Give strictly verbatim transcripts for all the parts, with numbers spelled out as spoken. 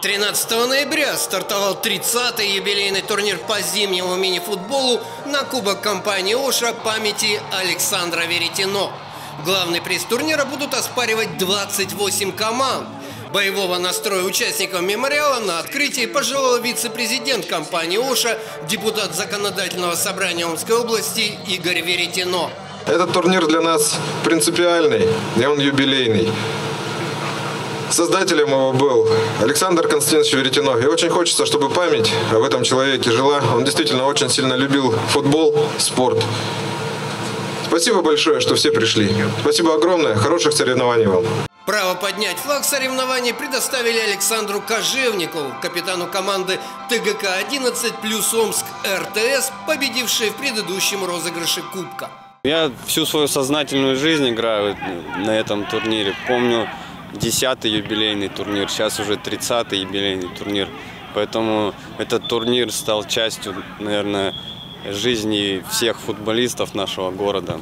тринадцатого ноября стартовал тридцатый юбилейный турнир по зимнему мини-футболу на Кубок компании «Оша» памяти Александра Веретено. Главный приз турнира будут оспаривать двадцать восемь команд. Боевого настроя участников мемориала на открытии пожелал вице-президент компании «Оша», депутат Законодательного собрания Омской области Игорь Веретено. Этот турнир для нас принципиальный, и он юбилейный. Создателем его был Александр Константинович Веретено. И очень хочется, чтобы память об этом человеке жила. Он действительно очень сильно любил футбол, спорт. Спасибо большое, что все пришли. Спасибо огромное. Хороших соревнований вам. Право поднять флаг соревнований предоставили Александру Кожевникову, капитану команды Тэ Гэ Ка одиннадцать плюс Омск Эр Тэ Эс, победившей в предыдущем розыгрыше Кубка. Я всю свою сознательную жизнь играю на этом турнире. Помню десятый юбилейный турнир, сейчас уже тридцатый юбилейный турнир. Поэтому этот турнир стал частью, наверное, жизни всех футболистов нашего города.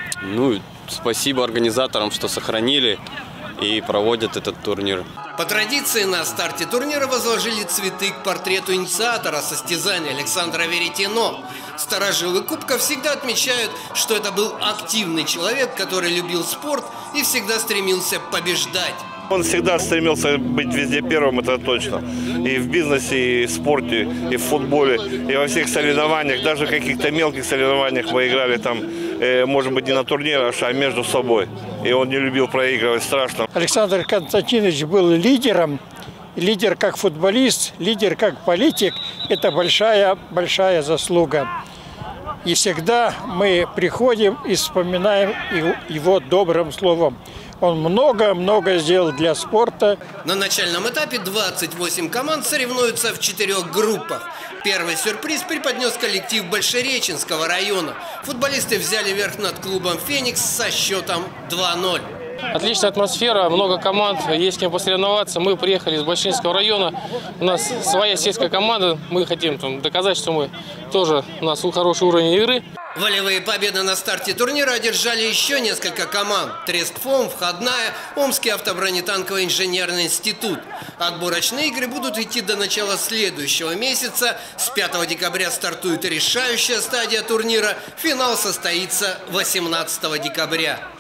Ну, спасибо организаторам, что сохранили и проводят этот турнир. По традиции на старте турнира возложили цветы к портрету инициатора состязания Александра Веретено. Старожилы Кубка всегда отмечают, что это был активный человек, который любил спорт и всегда стремился побеждать. Он всегда стремился быть везде первым, это точно. И в бизнесе, и в спорте, и в футболе, и во всех соревнованиях, даже в каких-то мелких соревнованиях мы играли там, э, может быть, не на турнирах, а между собой. И он не любил проигрывать, страшно. Александр Константинович был лидером. Лидер как футболист, лидер как политик – это большая-большая заслуга. И всегда мы приходим и вспоминаем его добрым словом. Он много-много сделал для спорта. На начальном этапе двадцать восемь команд соревнуются в четырех группах. Первый сюрприз преподнес коллектив Большереченского района. Футболисты взяли верх над клубом «Феникс» со счетом два ноль. Отличная атмосфера, много команд, есть с кем посоревноваться. Мы приехали из Большереченского района, у нас своя сельская команда, мы хотим там доказать, что мы тоже, у нас хороший уровень игры. Волевые победы на старте турнира одержали еще несколько команд. Трескфом, Входная, Омский автобронетанковый инженерный институт. Отборочные игры будут идти до начала следующего месяца. С пятого декабря стартует решающая стадия турнира. Финал состоится восемнадцатого декабря.